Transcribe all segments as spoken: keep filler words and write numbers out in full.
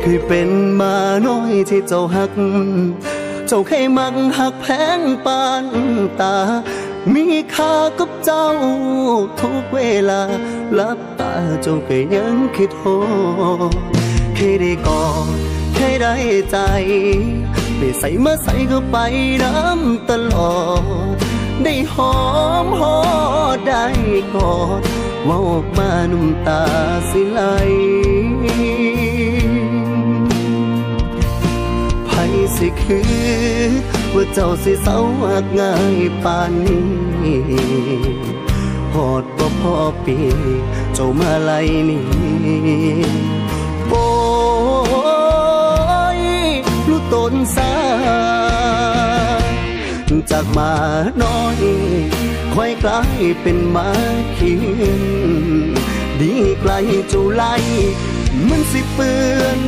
ยเป็นมาน้อยที่เจ้าหักเจ้าเคยมักหักแพงปานตามีค่ากับเจ้าทุกเวลาลับตาเจ้าก็ยังคิดโหเคยได้กอดเคยได้ใจไปใส่มาใส่ก็ไปน้ำตลอดได้หอมหอดได้กอดว่าออกมาน้ำตาสิไหลไผสิคือว่าเจ้าสิเศร้าหักง่ายปานนี้หอดบ่พอปีเจ้ามาไล่นี่โอ้ยรู้ตนสาจากมาน้อยค่อยกลายเป็นมาเขียนดีไกลจุไลมันสิเปื้อน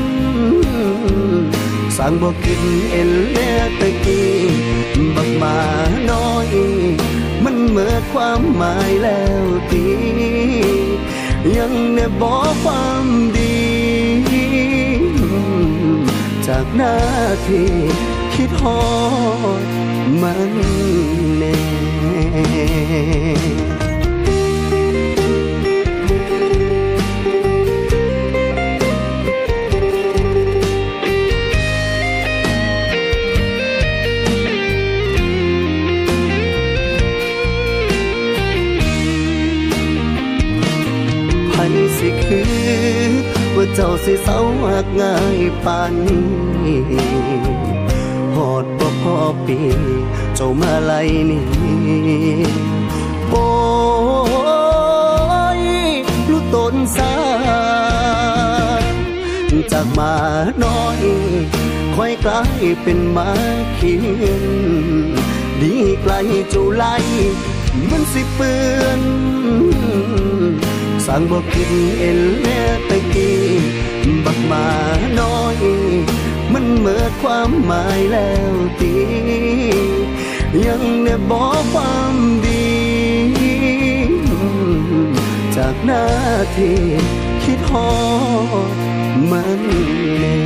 สั่งบอกกินเอ็นเล่ตะกี้บักมาน้อยมันเมื่อความหมายแล้วตียังเน่บอกความดีจากหน้าที่คิดฮอดมันแน่สิคือว่าเจ้าสิเศร้าหักง่ายปานนี้หอดบ่พอปีเจ้ามาไล่นี่โอ้ยรู้ตนสาจากมาน้อยค่อยกลายเป็นมาเขียนดีไกลจุไลมันสิเปื้อนสั่งบอกกินเอ็นเล่ตะกี้บักมาน้อยมันเมื่อความหมายแล้วตียังเน่บอกความดีจากหน้าที่คิดฮอดมันแน่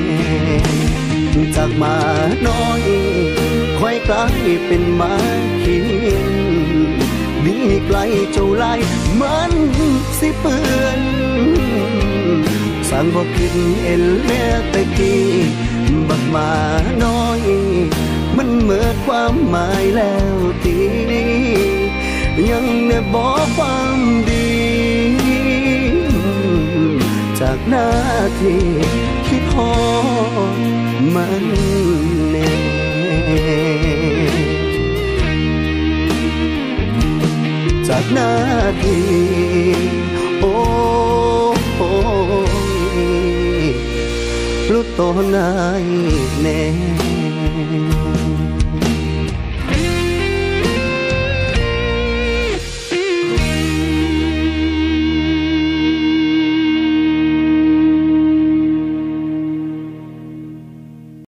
จากมาน้อยค่อยกลายเป็นมาเขียนดีไกลเจ้าไล่มันสิเปื้อนสั่งบอกกินเอ็นเล่ตะกี้บักมาน้อยมันเมื่อความหมายแล้วตียังเน่บอกความดีจากหน้าที่คิดฮอดมันแน่จากหน้าที่โอ้รู้ตัวนายแน่